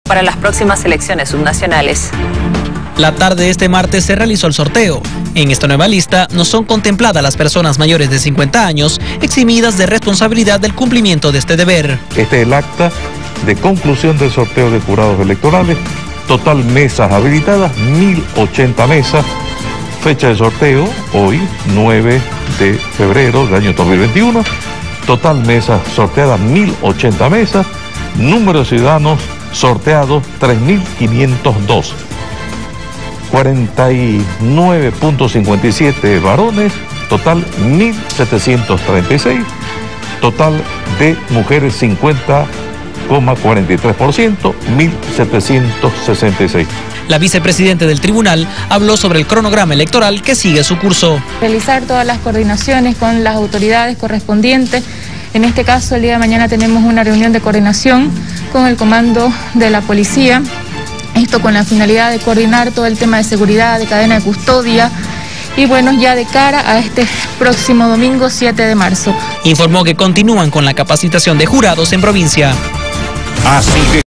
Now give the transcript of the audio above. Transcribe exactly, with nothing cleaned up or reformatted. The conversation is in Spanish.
para las próximas elecciones subnacionales. La tarde de este martes se realizó el sorteo. En esta nueva lista no son contempladas las personas mayores de cincuenta años eximidas de responsabilidad del cumplimiento de este deber. Este es el acta de conclusión del sorteo de jurados electorales. Total mesas habilitadas, mil ochenta mesas. Fecha de sorteo, hoy, nueve de febrero del año dos mil veintiuno. Total mesas sorteadas, mil ochenta mesas. Número de ciudadanos sorteados, tres mil quinientos dos. cuarenta y nueve punto cincuenta y siete varones, total mil setecientos treinta y seis. Total de mujeres cincuenta coma cuarenta y tres por ciento, mil setecientos sesenta y seis. La vicepresidenta del tribunal habló sobre el cronograma electoral que sigue su curso. Realizar todas las coordinaciones con las autoridades correspondientes. En este caso, el día de mañana tenemos una reunión de coordinación con el comando de la policía. Esto con la finalidad de coordinar todo el tema de seguridad, de cadena de custodia. Y bueno, ya de cara a este próximo domingo siete de marzo. Informó que continúan con la capacitación de jurados en provincia. Así que